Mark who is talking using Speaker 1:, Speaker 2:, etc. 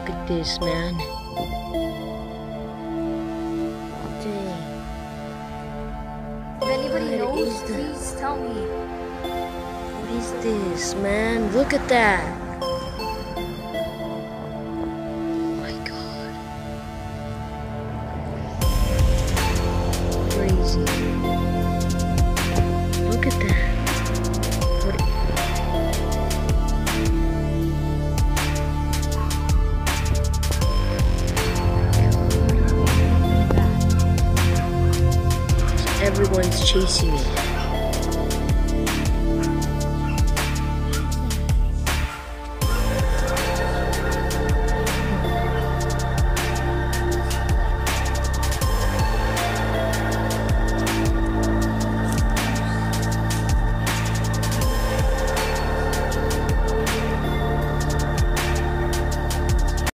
Speaker 1: Look at this, man. Dang.
Speaker 2: If anybody
Speaker 1: What
Speaker 2: knows,
Speaker 1: is that?
Speaker 2: please tell me.
Speaker 1: What is this, man? Look at that. Oh my god. Crazy. Look at that. What? Everyone's chasing me.